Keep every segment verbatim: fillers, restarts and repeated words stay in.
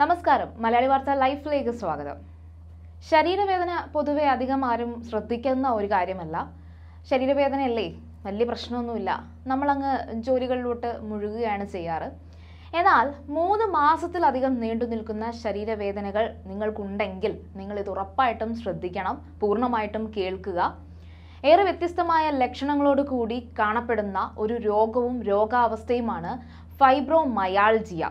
നമസ്കാരം, മലയാളി വാർത്ത ലൈഫിലേക്ക് സ്വാഗതം. ശരീരവേദന പൊതുവെ അധികം ആരും ശ്രദ്ധിക്കുന്ന ഒരു കാര്യമല്ല. ശരീരവേദനയല്ലേ, വലിയ പ്രശ്നമൊന്നുമില്ല, നമ്മളങ്ങ് ജോലികളിലോട്ട് മുഴുകുകയാണ് ചെയ്യാറ്. എന്നാൽ മൂന്ന് മാസത്തിലധികം നീണ്ടു നിൽക്കുന്ന ശരീരവേദനകൾ നിങ്ങൾക്കുണ്ടെങ്കിൽ നിങ്ങൾ ഇത് ഉറപ്പായിട്ടും ശ്രദ്ധിക്കണം, പൂർണ്ണമായിട്ടും കേൾക്കുക. ഏറെ വ്യത്യസ്തമായ ലക്ഷണങ്ങളോട് കൂടി കാണപ്പെടുന്ന ഒരു രോഗവും രോഗാവസ്ഥയുമാണ് ഫൈബ്രോമയാൾജിയ.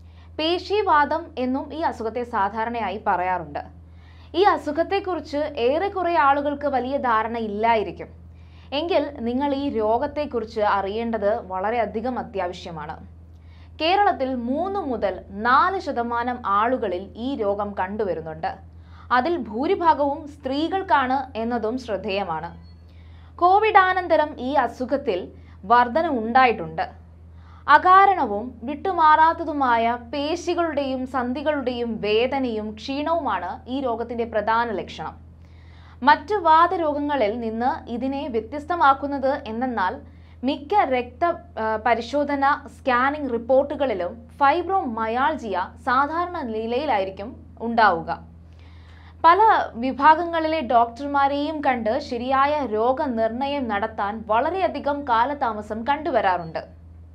പേശീവാദം എന്നും ഈ അസുഖത്തെ സാധാരണയായി പറയാറുണ്ട്. ഈ അസുഖത്തെക്കുറിച്ച് ഏറെക്കുറെ ആളുകൾക്ക് വലിയ ധാരണ ഇല്ലായിരിക്കും. എങ്കിൽ നിങ്ങൾ ഈ രോഗത്തെക്കുറിച്ച് അറിയേണ്ടത് വളരെയധികം അത്യാവശ്യമാണ്. കേരളത്തിൽ മൂന്ന് മുതൽ നാല് ശതമാനം ആളുകളിൽ ഈ രോഗം കണ്ടുവരുന്നുണ്ട്. അതിൽ ഭൂരിഭാഗവും സ്ത്രീകൾക്കാണ് എന്നതും ശ്രദ്ധേയമാണ്. കോവിഡാനന്തരം ഈ അസുഖത്തിൽ വർധന ഉണ്ടായിട്ടുണ്ട്. അകാരണവും വിട്ടുമാറാത്തതുമായ പേശികളുടെയും സന്ധികളുടെയും വേദനയും ക്ഷീണവുമാണ് ഈ രോഗത്തിന്റെ പ്രധാന ലക്ഷണം. മറ്റു വാതരോഗങ്ങളിൽ നിന്ന് ഇതിനെ വ്യത്യസ്തമാക്കുന്നത് എന്തെന്നാൽ മിക്ക രക്ത പരിശോധന സ്കാനിംഗ് റിപ്പോർട്ടുകളിലും ഫൈബ്രോമയാൾജിയ സാധാരണ നിലയിലായിരിക്കും ഉണ്ടാവുക. പല വിഭാഗങ്ങളിലെ ഡോക്ടർമാരെയും കണ്ട് ശരിയായ രോഗനിർണയം നടത്താൻ വളരെയധികം കാലതാമസം കണ്ടുവരാറുണ്ട്.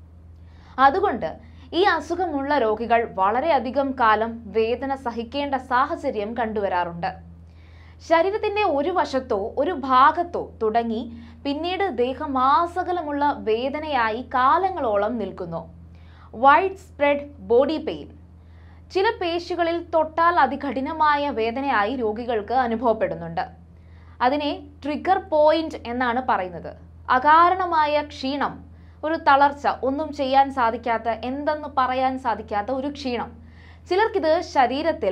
അതുകൊണ്ട് ഈ അസുഖമുള്ള രോഗികൾ വളരെയധികം കാലം വേദന സഹിക്കേണ്ട സാഹചര്യം കണ്ടുവരാറുണ്ട്. ശരീരത്തിന്റെ ഒരു വശത്തോ ഒരു ഭാഗത്തോ തുടങ്ങി പിന്നീട് ദേഹമാസകലമുള്ള വേദനയായി കാലങ്ങളോളം നിൽക്കുന്നു. Wide spread body pain. ചില പേശികളിൽ തൊട്ടാൽ അതികഠിനമായ വേദനയായി രോഗികൾക്ക് അനുഭവപ്പെടുന്നുണ്ട്. അതിനെ ട്രിഗർ പോയിന്റ് എന്നാണ് പറയുന്നത്. അകാരണമായ ക്ഷീണം, ഒരു തളർച്ച, ഒന്നും ചെയ്യാൻ സാധിക്കാത്ത, എന്തെന്ന് പറയാൻ സാധിക്കാത്ത ഒരു ക്ഷീണം. ചിലർക്കിത് ശരീരത്തിൽ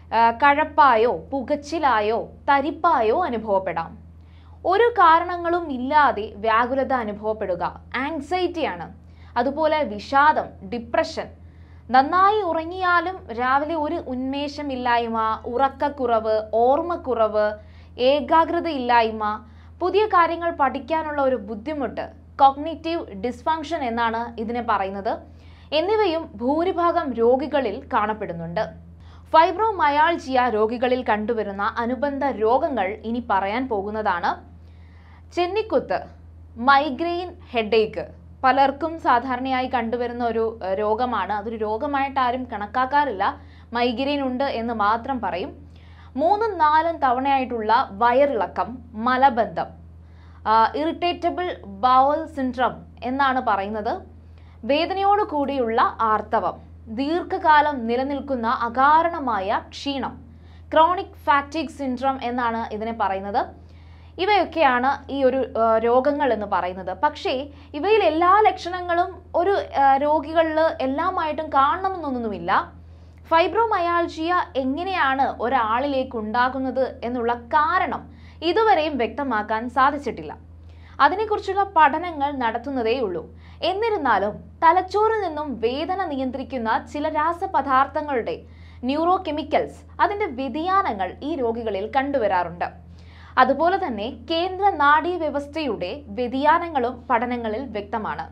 കഴപ്പായോ പുകച്ചിലായോ തരിപ്പായോ അനുഭവപ്പെടാം. ഒരു കാരണങ്ങളും ഇല്ലാതെ വ്യാകുലത അനുഭവപ്പെടുക, ആങ്സൈറ്റിയാണ്. അതുപോലെ വിഷാദം, ഡിപ്രഷൻ. നന്നായി ഉറങ്ങിയാലും രാവിലെ ഒരു ഉന്മേഷമില്ലായ്മ, ഉറക്കക്കുറവ്, ഓർമ്മക്കുറവ്, ഏകാഗ്രതയില്ലായ്മ, പുതിയ കാര്യങ്ങൾ പഠിക്കാനുള്ള ഒരു ബുദ്ധിമുട്ട്, കോഗ്നിറ്റീവ് ഡിസ്ഫങ്ഷൻ എന്നാണ് ഇതിനെ പറയുന്നത്, എന്നിവയും ഭൂരിഭാഗം രോഗികളിൽ കാണപ്പെടുന്നുണ്ട്. ഫൈബ്രോമയാൾജിയ രോഗികളിൽ കണ്ടുവരുന്ന അനുബന്ധ രോഗങ്ങൾ ഇനി പറയാൻ പോകുന്നതാണ്. ചെന്നിക്കുത്ത്, മൈഗ്രെയിൻ ഹെഡേക്ക് പലർക്കും സാധാരണയായി കണ്ടുവരുന്ന ഒരു രോഗമാണ്. അതൊരു രോഗമായിട്ട് ആരും കണക്കാക്കാറില്ല. മൈഗ്രെയിൻ ഉണ്ട് എന്ന് മാത്രം പറയും. മൂന്നും നാലും തവണയായിട്ടുള്ള വയറിളക്കം, മലബന്ധം, ഇറിറ്റേറ്റബിൾ ബവൽ സിൻഡ്രം എന്നാണ് പറയുന്നത്. വേദനയോട് കൂടിയുള്ള ആർത്തവം, ദീർഘകാലം നിലനിൽക്കുന്ന അകാരണമായ ക്ഷീണം, ക്രോണിക് ഫാറ്റിഗ് സിൻഡ്രം എന്നാണ് ഇതിനെ പറയുന്നത്. ഇവയൊക്കെയാണ് ഈ ഒരു രോഗങ്ങൾ എന്ന് പറയുന്നത്. പക്ഷേ ഇവയിൽ എല്ലാ ലക്ഷണങ്ങളും ഒരു രോഗികളിൽ എല്ലാമായിട്ടും കാണണമെന്നൊന്നുമില്ല. ഫൈബ്രോമയാൾജിയ എങ്ങനെയാണ് ഒരാളിലേക്ക് ഉണ്ടാകുന്നത് എന്നുള്ള കാരണം ഇതുവരെയും വ്യക്തമാക്കാൻ സാധിച്ചിട്ടില്ല. അതിനെക്കുറിച്ചുള്ള പഠനങ്ങൾ നടത്തുന്നതേ ഉള്ളൂ. എന്നിരുന്നാലും തലച്ചോറിൽ നിന്നും വേദന നിയന്ത്രിക്കുന്ന ചില രാസപദാർത്ഥങ്ങളുടെ ന്യൂറോ കെമിക്കൽസ്, അതിൻ്റെ വ്യതിയാനങ്ങൾ ഈ രോഗികളിൽ കണ്ടുവരാറുണ്ട്. അതുപോലെ തന്നെ കേന്ദ്ര നാഡീവ്യവസ്ഥയുടെ വ്യതിയാനങ്ങളും പഠനങ്ങളിൽ വ്യക്തമാണ്.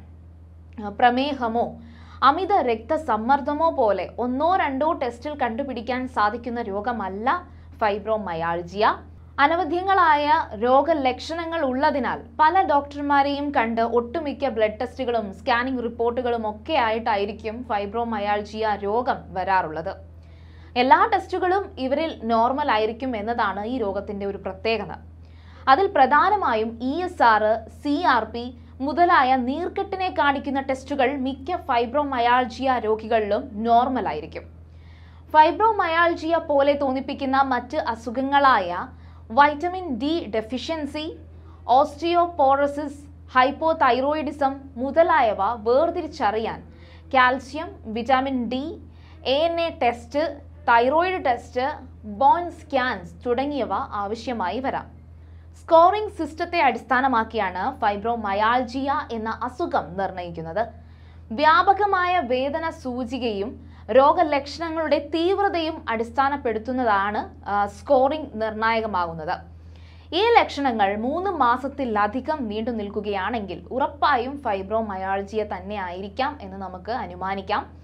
പ്രമേഹമോ അമിത രക്തസമ്മർദ്ദമോ പോലെ ഒന്നോ രണ്ടോ ടെസ്റ്റിൽ കണ്ടുപിടിക്കാൻ സാധിക്കുന്ന രോഗമല്ല ഫൈബ്രോമയാൾജിയ. അനവധ്യങ്ങളായ രോഗലക്ഷണങ്ങൾ ഉള്ളതിനാൽ പല ഡോക്ടർമാരെയും കണ്ട് ഒട്ടുമിക്ക ബ്ലഡ് ടെസ്റ്റുകളും സ്കാനിംഗ് റിപ്പോർട്ടുകളും ഒക്കെ ആയിട്ടായിരിക്കും ഫൈബ്രോമയാൾജിയ രോഗം വരാറുള്ളത്. എല്ലാ ടെസ്റ്റുകളും ഇവരിൽ നോർമൽ ആയിരിക്കും എന്നതാണ് ഈ രോഗത്തിന്റെ ഒരു പ്രത്യേകത. അതിൽ പ്രധാനമായും E S R, C R P മുതലായ നീർക്കെട്ടിനെ കാണിക്കുന്ന ടെസ്റ്റുകൾ മിക്ക ഫൈബ്രോമയാൾജിയ രോഗികളിലും നോർമൽ ആയിരിക്കും. ഫൈബ്രോമയാൾജിയ പോലെ തോന്നിപ്പിക്കുന്ന മറ്റ് അസുഖങ്ങളായ vitamin D deficiency, osteoporosis, hypothyroidism മുതലായവ വേർതിരിച്ചറിയാൻ calcium, vitamin D, A N A test, thyroid test, bone scans തുടങ്ങിയവ ആവശ്യമായി വരാം. സ്കോറിംഗ് സിസ്റ്റത്തെ അടിസ്ഥാനമാക്കിയാണ് ഫൈബ്രോമയാൾജിയ എന്ന അസുഖം നിർണ്ണയിക്കുന്നത്. വ്യാപകമായ വേദന സൂചികയും രോഗലക്ഷണങ്ങളുടെ തീവ്രതയും അടിസ്ഥാനപ്പെടുത്തുന്നതാണ് സ്കോറിംഗ് നിർണായകമാകുന്നത്. ഈ ലക്ഷണങ്ങൾ മൂന്ന് മാസത്തിലധികം നീണ്ടു നിൽക്കുകയാണെങ്കിൽ ഉറപ്പായും ഫൈബ്രോമയാൾജിയ തന്നെ ആയിരിക്കാം എന്ന് നമുക്ക് അനുമാനിക്കാം.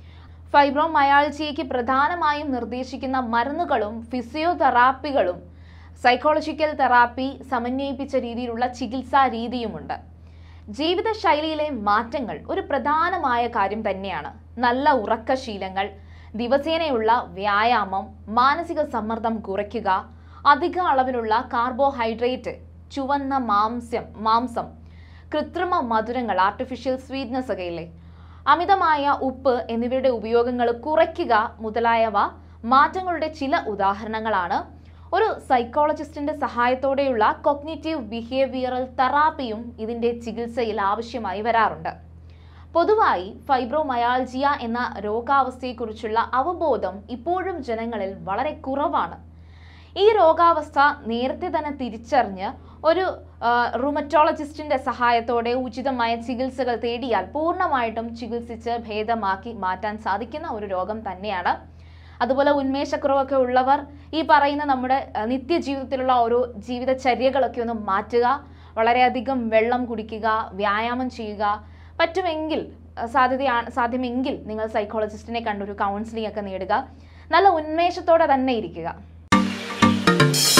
ഫൈബ്രോമയാൾജിയയ്ക്ക് പ്രധാനമായും നിർദ്ദേശിക്കുന്ന മരുന്നുകളും ഫിസിയോതെറാപ്പികളും സൈക്കോളജിക്കൽ തെറാപ്പി സമന്വയിപ്പിച്ച രീതിയിലുള്ള ചികിത്സാ രീതിയുമുണ്ട്. ജീവിതശൈലിയിലെ മാറ്റങ്ങൾ ഒരു പ്രധാനമായ കാര്യം തന്നെയാണ്. നല്ല ഉറക്കശീലങ്ങൾ, ദിവസേനയുള്ള വ്യായാമം, മാനസിക സമ്മർദ്ദം കുറയ്ക്കുക, അധിക അളവിലുള്ള കാർബോഹൈഡ്രേറ്റ്, ചുവന്ന മാംസ്യം മാംസം കൃത്രിമ മധുരങ്ങൾ, ആർട്ടിഫിഷ്യൽ സ്വീറ്റ്നസ് ഒക്കെ ഇല്ലേ, അമിതമായ ഉപ്പ് എന്നിവയുടെ ഉപയോഗങ്ങൾ കുറയ്ക്കുക മുതലായവ മാറ്റങ്ങളുടെ ചില ഉദാഹരണങ്ങളാണ്. ഒരു സൈക്കോളജിസ്റ്റിന്റെ സഹായത്തോടെയുള്ള കോഗ്നിറ്റീവ് ബിഹേവിയറൽ തെറാപ്പിയും ഇതിന്റെ ചികിത്സയിൽ ആവശ്യമായി വരാറുണ്ട്. പൊതുവായി ഫൈബ്രോമയാൾജിയ എന്ന രോഗാവസ്ഥയെക്കുറിച്ചുള്ള അവബോധം ഇപ്പോഴും ജനങ്ങളിൽ വളരെ കുറവാണ്. ഈ രോഗാവസ്ഥ നേരത്തെ തന്നെ തിരിച്ചറിഞ്ഞ് ഒരു റുമറ്റോളജിസ്റ്റിന്റെ സഹായത്തോടെ ഉചിതമായ ചികിത്സകൾ തേടിയാൽ പൂർണ്ണമായിട്ടും ചികിത്സിച്ച് ഭേദമാക്കി മാറ്റാൻ സാധിക്കുന്ന ഒരു രോഗം തന്നെയാണ്. അതുപോലെ ഉന്മേഷക്കുറവൊക്കെ ഉള്ളവർ ഈ പറയുന്ന നമ്മുടെ നിത്യജീവിതത്തിലുള്ള ഓരോ ജീവിതചര്യകളൊക്കെ ഒന്ന് മാറ്റുക, വളരെയധികം വെള്ളം കുടിക്കുക, വ്യായാമം ചെയ്യുക, പറ്റുമെങ്കിൽ സാധ്യതയാണ് സാധ്യമെങ്കിൽ നിങ്ങൾ സൈക്കോളജിസ്റ്റിനെ കണ്ടൊരു കൗൺസിലിംഗ് ഒക്കെ നേടുക. നല്ല ഉന്മേഷത്തോടെ തന്നെ ഇരിക്കുക.